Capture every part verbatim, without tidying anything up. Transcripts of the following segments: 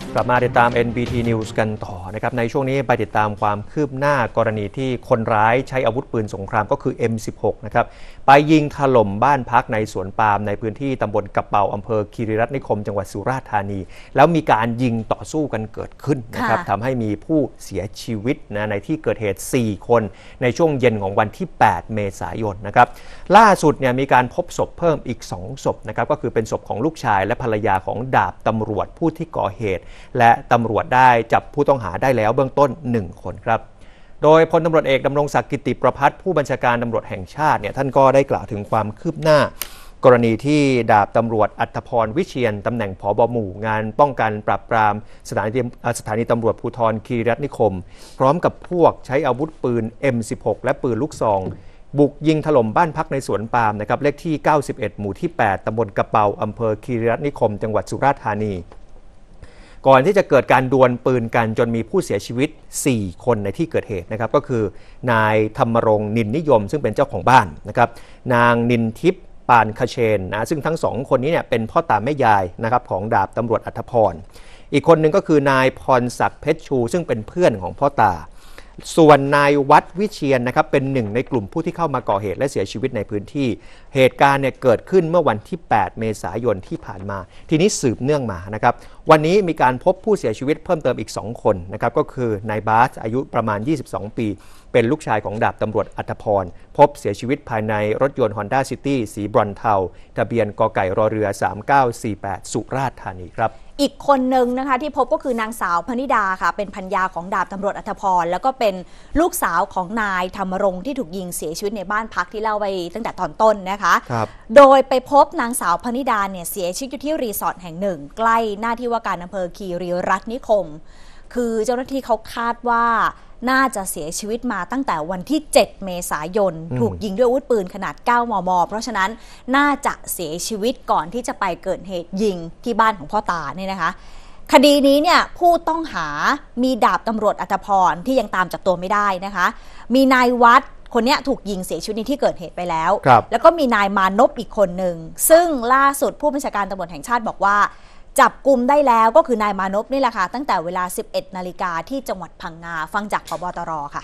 กลับมาติดตาม เอ็น บี ที News กันต่อนะครับในช่วงนี้ไปติดตามความคืบหน้ากรณีที่คนร้ายใช้อาวุธปืนสงครามก็คือ เอ็ม สิบหก นะครับไปยิงถล่มบ้านพักในสวนปาล์มในพื้นที่ตำบลกะเปาอำเภอคีรีรัตน์นิคมจังหวัดสุราษฎร์ธานีแล้วมีการยิงต่อสู้กันเกิดขึ้นนะครับทำให้มีผู้เสียชีวิตนะในที่เกิดเหตุสี่คนในช่วงเย็นของวันที่แปดเมษายนนะครับล่าสุดเนี่ยมีการพบศพเพิ่มอีกสองศพนะครับก็คือเป็นศพของลูกชายและภรรยาของดาบตำรวจผู้ที่ก่อเหตุและตำรวจได้จับผู้ต้องหาได้แล้วเบื้องต้นหนึ่งคนครับโดยพลตำรวจเอกดำรงศักดิ์กิติประภัสผู้บัญชาการตำรวจแห่งชาติเนี่ยท่านก็ได้กล่าวถึงความคืบหน้ากรณีที่ดาบตำรวจอัธพรวิเชียรตำแหน่งผบ.หมู่งานป้องกันปราบปรามสถานีสถานีตำรวจภูธรคีรีรัตน์นิคมพร้อมกับพวกใช้อาวุธปืน เอ็ม สิบหก และปืนลูกซองบุกยิงถล่มบ้านพักในสวนปาล์มนะครับเลขที่เก้าสิบเอ็ดหมู่ที่แปดตำบลกะเปาอำเภอคีรีรัตน์นิคมจังหวัดสุราษฎร์ธานีก่อนที่จะเกิดการดวลปืนกันจนมีผู้เสียชีวิตสี่คนในที่เกิดเหตุนะครับก็คือนายธรรมรงค์นินนิยมซึ่งเป็นเจ้าของบ้านนะครับนางนินทิพย์ปานคเชนนะซึ่งทั้งสองคนนี้เนี่ยเป็นพ่อตาแม่ยายนะครับของดาบตำรวจอัธพรอีกคนหนึ่งก็คือนายพรศักดิ์เพชรชูซึ่งเป็นเพื่อนของพ่อตาส่วนนายวัดวิเชียรนะครับเป็นหนึ่งในกลุ่มผู้ที่เข้ามาก่อเหตุและเสียชีวิตในพื้นที่เหตุการณ์เนี่ยเกิดขึ้นเมื่อวันที่แปดเมษายนที่ผ่านมาทีนี้สืบเนื่องมานะครับวันนี้มีการพบผู้เสียชีวิตเพิ่มเติมอีกสองคนนะครับก็คือนายบาสอายุประมาณยี่สิบสองปีเป็นลูกชายของดาบตำรวจอัธพรพบเสียชีวิตภายในรถยนต์ Honda City สีบรอนซ์เทาทะเบียนกไก่รอเรือสามเก้าสี่แปดสุราษฎร์ธานีครับอีกคนหนึ่งนะคะที่พบก็คือนางสาวพนิดาค่ะเป็นภรรยาของดาบตำรวจอัธพรแล้วก็เป็นลูกสาวของนายธรรมรงค์ที่ถูกยิงเสียชีวิตในบ้านพักที่เล่าไปตั้งแต่ตอนต้นนะคะโดยไปพบนางสาวพนิดาเนี่ยเสียชีวิตอยู่ที่รีสอร์ทแห่งหนึ่งใกล้หน้าที่ว่าการอำเภอคีรีรัตน์นิคมคือเจ้าหน้าที่เขาคาดว่าน่าจะเสียชีวิตมาตั้งแต่วันที่เจ็ดเมษายนถูกยิงด้วยอาวุธปืนขนาดเก้ามมเพราะฉะนั้นน่าจะเสียชีวิตก่อนที่จะไปเกิดเหตุยิงที่บ้านของพ่อตาเนี่ยนะคะคดีนี้เนี่ยผู้ต้องหามีดาบตำรวจอัธพรที่ยังตามจับตัวไม่ได้นะคะมีนายวัดคนนี้ถูกยิงเสียชีวิตในที่เกิดเหตุไปแล้วแล้วก็มีนายมานพอีกคนหนึ่งซึ่งล่าสุดผู้บัญชาการตำรวจแห่งชาติบอกว่าจับกุมได้แล้วก็คือนายมานพนี่แหละค่ะตั้งแต่เวลา สิบเอ็ดนาฬิกาที่จังหวัดพังงาฟังจากผบ.ตร.ค่ะ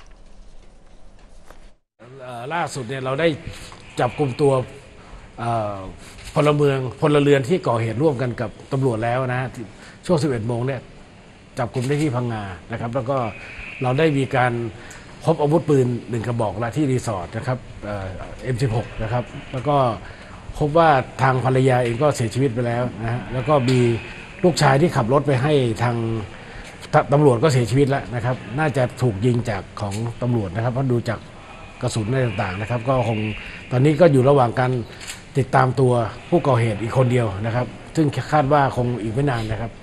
ล่าสุดเนี่ยเราได้จับกุมตัวพลเมืองพลเรือนที่ก่อเหตุร่วมกันกับตำรวจแล้วนะฮะช่วง สิบเอ็ดโมงเนี่ยจับกุมได้ที่พังงานะครับแล้วก็เราได้มีการพบอาวุธปืนหนึ่งกระบอกละที่รีสอร์ทนะครับ เอ็ม สิบหก นะครับแล้วก็พบว่าทางภรรยาเองก็เสียชีวิตไปแล้วนะฮะแล้วก็มีลูกชายที่ขับรถไปให้ทางตำรวจก็เสียชีวิตแล้วนะครับน่าจะถูกยิงจากของตำรวจนะครับเพราะดูจากกระสุนอะไรต่างๆนะครับก็คงตอนนี้ก็อยู่ระหว่างการติดตามตัวผู้ก่อเหตุอีกคนเดียวนะครับซึ่งคาดว่าคงอีกไม่นานนะครับ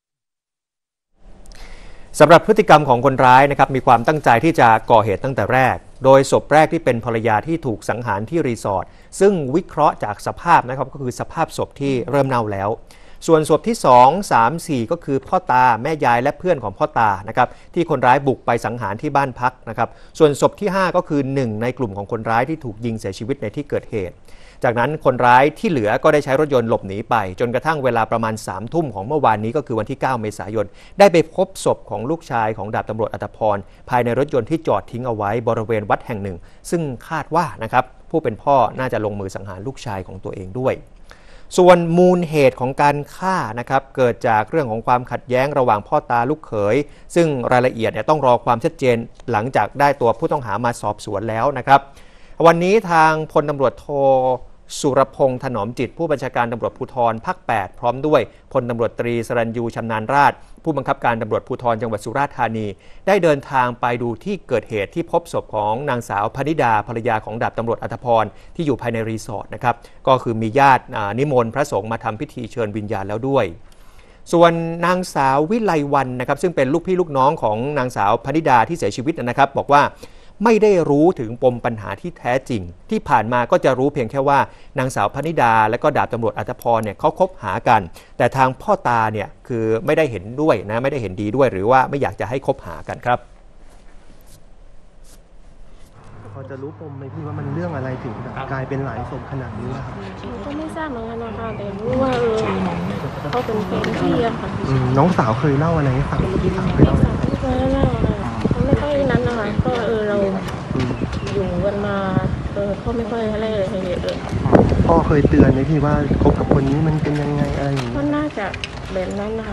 สำหรับพฤติกรรมของคนร้ายนะครับมีความตั้งใจที่จะก่อเหตุตั้งแต่แรกโดยศพแรกที่เป็นภรรยาที่ถูกสังหารที่รีสอร์ทซึ่งวิเคราะห์จากสภาพนะครับก็คือสภาพศพที่เริ่มเน่าแล้วส่วนศพที่สอง สาม สี่ก็คือพ่อตาแม่ยายและเพื่อนของพ่อตานะครับที่คนร้ายบุกไปสังหารที่บ้านพักนะครับส่วนศพที่ห้าก็คือหนึ่งในกลุ่มของคนร้ายที่ถูกยิงเสียชีวิตในที่เกิดเหตุจากนั้นคนร้ายที่เหลือก็ได้ใช้รถยนต์หลบหนีไปจนกระทั่งเวลาประมาณสามทุ่มของเมื่อวานนี้ก็คือวันที่เก้าเมษายนได้ไปพบศพของลูกชายของดาบตำรวจอัธพรภายในรถยนต์ที่จอดทิ้งเอาไว้บริเวณวัดแห่งหนึ่งซึ่งคาดว่านะครับผู้เป็นพ่อน่าจะลงมือสังหารลูกชายของตัวเองด้วยส่วนมูลเหตุของการฆ่านะครับเกิดจากเรื่องของความขัดแย้งระหว่างพ่อตาลูกเขยซึ่งรายละเอียดเนี่ยต้องรอความชัดเจนหลังจากได้ตัวผู้ต้องหามาสอบสวนแล้วนะครับวันนี้ทางพลตำรวจโทสุรพงษ์ถนอมจิตผู้บัญชาการตำรวจภูธรภาคแปดพร้อมด้วยพลตำรวจตรีสรัญยูชำนาญราษฎร์ผู้บังคับการตำรวจภูธรจังหวัดสุราษฎร์ธานีได้เดินทางไปดูที่เกิดเหตุที่พบศพของนางสาวพนิดาภรรยาของดาบตำรวจอัธพรที่อยู่ภายในรีสอร์ทนะครับก็คือมีญาตินิมนต์พระสงฆ์มาทำพิธีเชิญวิญญาณแล้วด้วยส่วนนางสาววิไลวรรณนะครับซึ่งเป็นลูกพี่ลูกน้องของนางสาวพนิดาที่เสียชีวิตนะครับบอกว่าไม่ได้รู้ถึงปมปัญหาที่แท้จริงที่ผ่านมาก็จะรู้เพียงแค่ว่านางสาวพนิดาและก็ดาบตำรวจอัธพรเนี่ยเขาคบหากันแต่ทางพ่อตาเนี่ยคือไม่ได้เห็นด้วยนะไม่ได้เห็นดีด้วยหรือว่าไม่อยากจะให้คบหากันครับอจะรู้ปมไหมพี่ว่ามันเรื่องอะไรถึงแบบกลายเป็นหลายศพขนาดนี้ครับหนูก็ไม่ทราบเหมือนกันนะคะแต่รู้ว่าเออเขาเป็นแฟนพี่อะค่ะอืมน้องสาวเคยเล่าอะไรให้ฟังพี่สาวเคยพี่เล่าอะไรสาวไม่เคยเล่าอะไรเขาไม่ค่อยนั้นนะคะก็เออเราอืมอยู่กันมาเออเขาไม่ค่อยอะไรเลยให้เลยพ่อเคยเตือนไหมพี่ว่าคบกับคนนี้มันเป็นยังไงอะไรอย่างก็เงี้ยน่าจะแบบนั้นนะคะ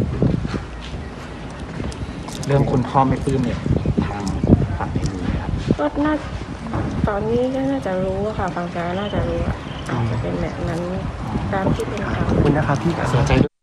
เรื่องคุณพ่อไม่ปลื้มเนี่ยทางฝั่งไหนรู้ไหมครับก็น่าตอนนี้ก็น่าจะรู้อะค่ะฟังจากน่าจะรู้อะอาจจะเป็นแบบนั้นตามที่เป็นข่าวขอบคุณนะครับพี่เสียใจด้วย